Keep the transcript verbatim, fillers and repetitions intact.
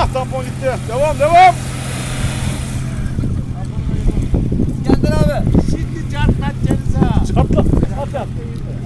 tampon gitti. Devam devam. İskender abi. Şimdi çarpma cenize. Çatla. Çatla.